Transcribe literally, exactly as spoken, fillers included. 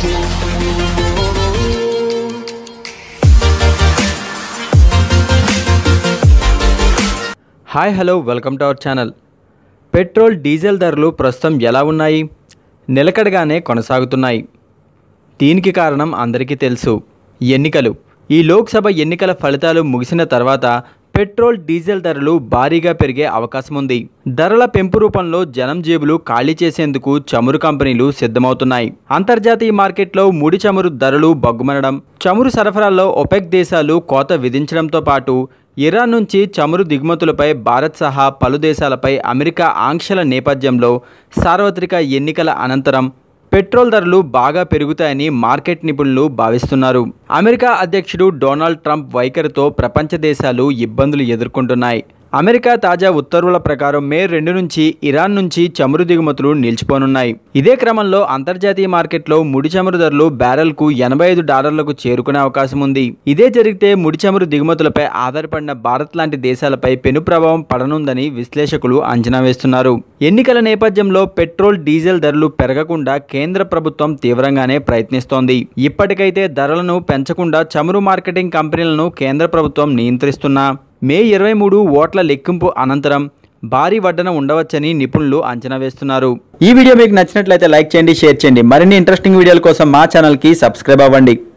Hi hello welcome to our channel. Petrol diesel ధరలు ప్రస్తుతం ఎలా ఉన్నాయి? నిలకడగానే కొనసాగుతున్నాయి. దీనికి కారణం అందరికీ తెలుసు, ఎన్నికలు. ఈ లోక్సభ ఎన్నికల ఫలితాలు ముగిసిన తర్వాత పెట్రోల్ డీజిల్ ధరలు భారీగా పెరిగే అవకాశం ఉంది. ధరల పెంపు రూపంలో జనం జేబులు ఖాళీ చేసేందుకు చమురు కంపెనీలు సిద్ధమవుతున్నాయి. అంతర్జాతీయ మార్కెట్లో ముడి చమురు ధరలు బగ్గుమనడం, చమురు సరఫరాలో ఒపెక్ దేశాలు కోత విధించడంతో పాటు ఇరాన్ నుంచి చమురు దిగుమతులపై భారత్ సహా పలు దేశాలపై అమెరికా ఆంక్షల నేపథ్యంలో సార్వత్రిక ఎన్నికల అనంతరం పెట్రోల్ ధరలు బాగా పెరుగుతాయని మార్కెట్ నిపుణులు భావిస్తున్నారు. అమెరికా అధ్యక్షుడు డొనాల్డ్ ట్రంప్ వైఖరితో ప్రపంచ దేశాలు ఇబ్బందులు ఎదుర్కొంటున్నాయి. అమెరికా తాజా ఉత్తర్వుల ప్రకారం మే రెండు నుంచి ఇరాన్ నుంచి చమురు దిగుమతులు నిలిచిపోనున్నాయి. ఇదే క్రమంలో అంతర్జాతీయ మార్కెట్లో ముడి చమురు ధరలు బ్యారెల్కు ఎనభై ఐదు డాలర్లకు చేరుకునే అవకాశం ఉంది. ఇదే జరిగితే ముడి చమురు దిగుమతులపై ఆధారపడిన భారత్ లాంటి దేశాలపై పెను ప్రభావం పడనుందని విశ్లేషకులు అంచనా వేస్తున్నారు. ఎన్నికల నేపథ్యంలో పెట్రోల్ డీజిల్ ధరలు పెరగకుండా కేంద్ర ప్రభుత్వం తీవ్రంగానే ప్రయత్నిస్తోంది. ఇప్పటికైతే ధరలను పెంచకుండా చమురు మార్కెటింగ్ కంపెనీలను కేంద్ర ప్రభుత్వం నియంత్రిస్తున్నా మే ఇరవై మూడు ఓట్ల లెక్కింపు అనంతరం భారీ వడ్డన ఉండవచ్చని నిపుణులు అంచనా వేస్తున్నారు. ఈ వీడియో మీకు నచ్చినట్లయితే లైక్ చేయండి, షేర్ చేయండి. మరిన్ని ఇంట్రెస్టింగ్ వీడియోల కోసం మా ఛానల్కి సబ్స్క్రైబ్ అవ్వండి.